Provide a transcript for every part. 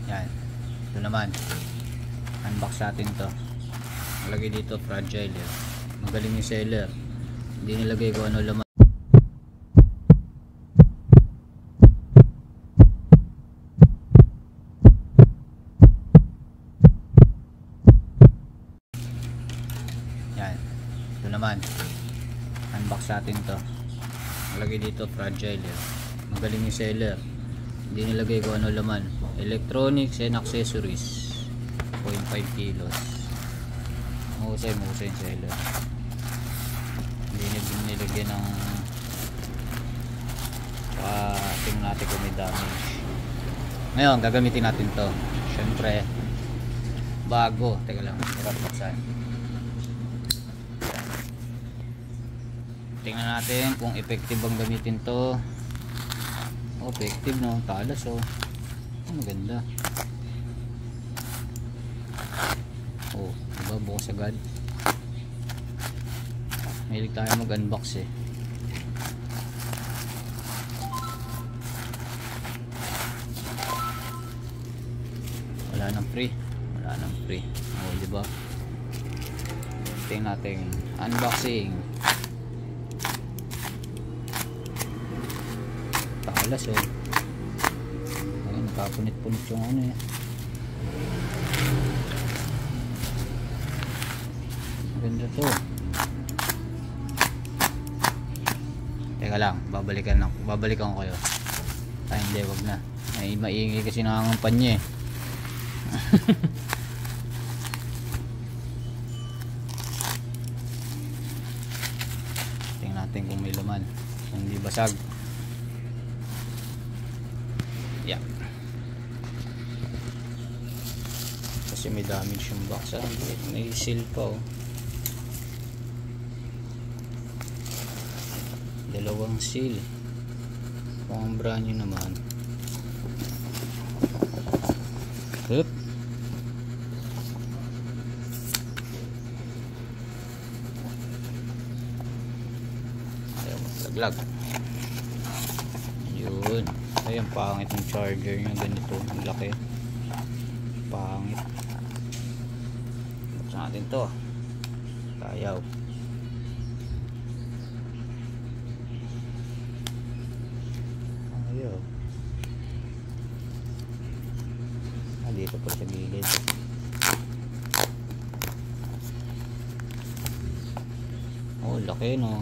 Yan. Ito naman. Unbox natin to. Nalagay dito fragile. Yan. Magaling yung seller. Hindi nilagay ko ano laman. Yan. Ito naman. Unbox natin to. Nalagay dito fragile. Yan. Magaling yung seller. Hindi nilagay ko ano laman. Electronics and accessories. 0.5 kilos. Mahusay yung seller. Hindi nilagyan ng tingnan natin kung may damage. Ngayon gagamitin natin to. Syempre bago. Teka lang, hirap buksan. Tingnan natin kung effective ang gamitin to. Oh, effective no, talas oh. Oh, maganda. Oh, diba, bukas agad. Mahilig tayo mag-unbox eh. Wala nang free. Wala nang free. Oh, diba? Tingnan natin. Unboxing. Talas oh. Ayun, nakapunit-punit yung ano eh. Maganda to. Teka lang, babalikan ko kayo. Ay hindi, wag na. Ay maingay kasi nangangampan niya eh. Tingnan natin kung may laman. Kung hindi basag. Yeah. Kasi may damage yung box. May seal pa oh. Dalawang seal. Mukhang brand new naman. Hup. Ayaw maglaglag. Yun. Ayan, pangit yung charger nya. Ganito, ang laki. Pangit. Buksan natin to. Ayaw. Ayaw. Dito po sa gilid. Oh, laki no.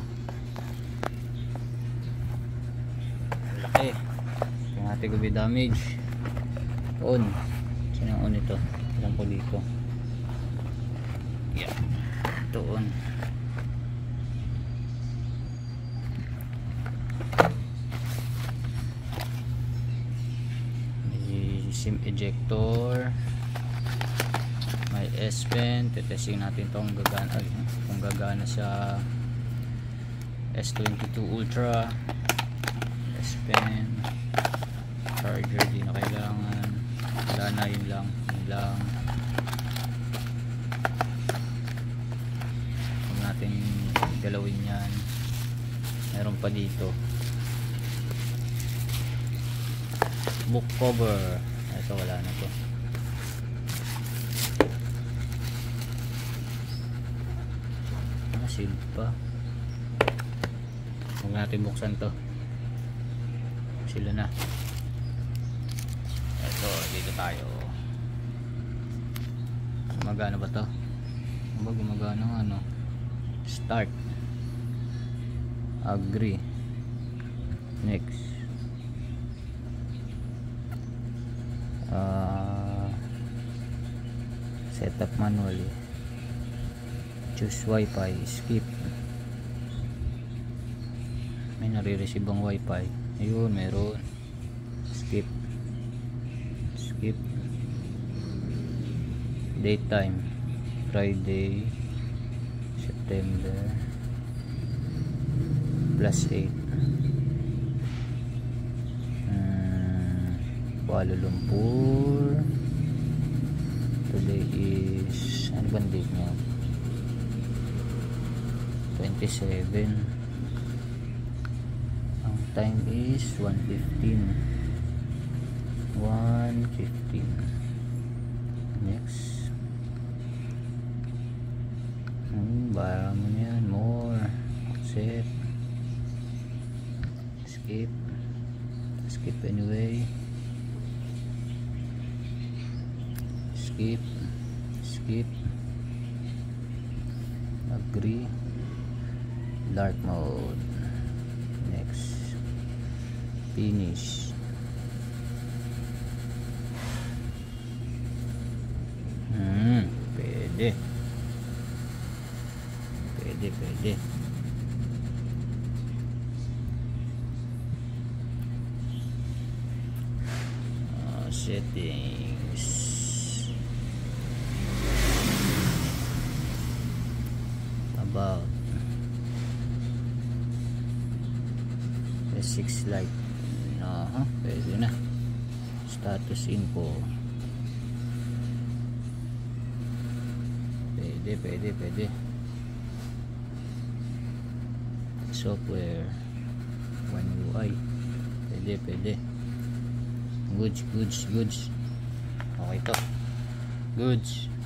Laki. Tingnan natin kung may damage. On. Saan ang on ito? Alam ko dito. Yeah. Ito on. SIM ejector, may S Pen. Tetesting natin kung gagana sa S22 Ultra. S Pen, charger di na kailangan, wala na, yun lang. Huwag natin galawin yan. Meron pa dito book cover. Ito wala na to. Sealed pa. Huwag natin buksan to. Sila na. Ito, dito tayo. Gumagana ba to? Gumagana ng ano? Start. Agree. Next. Setup manual, choose wifi, skip. May nare-receive ang wifi. Ayun, meron. Skip. Date time Friday September +8. Kuala Lumpur. Today is, ano ba date niya? 27. Ang time is 1:15. hayaan mo na yan. More. Accept. Skip. Skip anyway. Skip. Skip. Agree. Dark mode. Next. Finish. Pwede. Pwede. Settings. About S6 light. Pwede na. Status info. Pwede. Software. One UI. Pwede. Goods. Okay to. Goods.